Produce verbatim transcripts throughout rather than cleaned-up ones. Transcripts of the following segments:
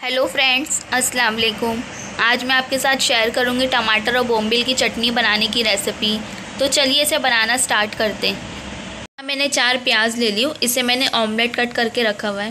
Hello friends, अस्सलाम वालेकुम। आज मैं आपके साथ शेयर करूंगी टमाटर और बोम्बिल की चटनी बनाने की रेसिपी। तो चलिए इसे बनाना स्टार्ट करते हैं। मैंने चार प्याज ले ली हूँ, इसे मैंने ऑमलेट कट करके रखा हुआ है।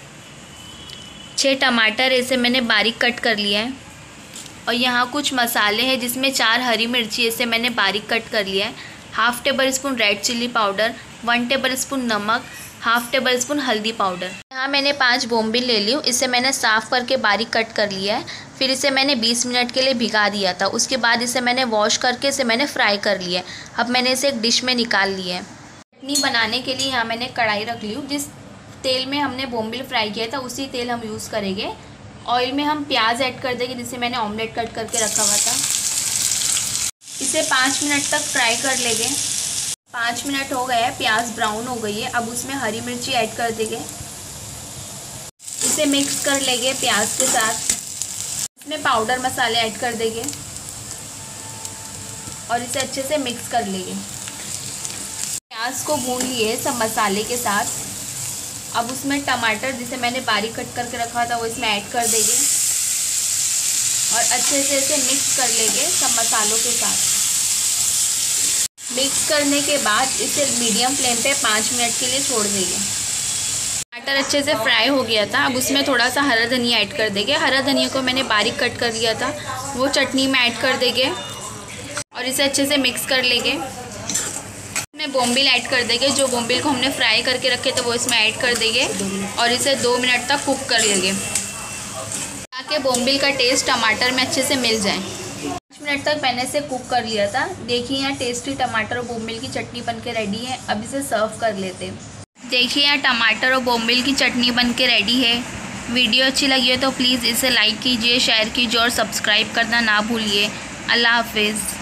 छः टमाटर, इसे मैंने बारीक कट कर लिया है। और यहाँ कुछ मसाले हैं जिसमें चार हरी मिर्ची, इसे मैंने बारीक कट कर लिया है। Half tablespoon red chilli powder, one tablespoon नमक, हाफ़ टेबल स्पून हल्दी पाउडर। यहाँ मैंने पांच बोम्बिल ले ली हूँ, इसे मैंने साफ़ करके बारीक कट कर लिया है। फिर इसे मैंने बीस मिनट के लिए भिगा दिया था। उसके बाद इसे मैंने वॉश करके इसे मैंने फ्राई कर लिया है। अब मैंने इसे एक डिश में निकाल लिया है। चटनी बनाने के लिए यहाँ मैंने कढ़ाई रख ली हूँ। जिस तेल में हमने बोम्बिल फ्राई किया था उसी तेल हम यूज़ करेंगे। ऑयल में हम प्याज ऐड कर देंगे जिसे मैंने ऑमलेट कट करके रखा हुआ था। इसे पाँच मिनट तक फ्राई कर लेंगे। पाँच मिनट हो गए हैं, प्याज ब्राउन हो गई है। अब उसमें हरी मिर्ची ऐड कर देंगे। इसे मिक्स कर लेंगे प्याज के साथ। इसमें पाउडर मसाले ऐड कर देंगे और इसे अच्छे से मिक्स कर लेंगे। प्याज को भून लिए सब मसाले के साथ। अब उसमें टमाटर जिसे मैंने बारीक कट करके रखा था वो इसमें ऐड कर देंगे और अच्छे से इसे मिक्स कर लेंगे सब मसालों के साथ। मिक्स करने के बाद इसे मीडियम फ्लेम पे पाँच मिनट के लिए छोड़ देंगे। टमाटर अच्छे से फ्राई हो गया था। अब उसमें थोड़ा सा हरा धनिया ऐड कर देंगे। हरा धनिया को मैंने बारीक कट कर लिया था, वो चटनी में ऐड कर देंगे और इसे अच्छे से मिक्स कर लेंगे। इसमें बोम्बिल ऐड कर देंगे। जो बोम्बिल को हमने फ्राई करके रखे थे वो इसमें ऐड कर देंगे और इसे दो मिनट तक कुक कर लेंगे ताकि बोम्बिल का टेस्ट टमाटर में अच्छे से मिल जाए। पाँच मिनट तक मैंने इसे कुक कर लिया था। देखिए यहाँ टेस्टी टमाटर और बोम्बिल की चटनी बनके रेडी है। अब इसे सर्व कर लेते हैं। देखिए यहाँ टमाटर और बोम्बिल की चटनी बनके रेडी है। वीडियो अच्छी लगी है तो प्लीज़ इसे लाइक कीजिए, शेयर कीजिए और सब्सक्राइब करना ना भूलिए। अल्लाह हाफिज़।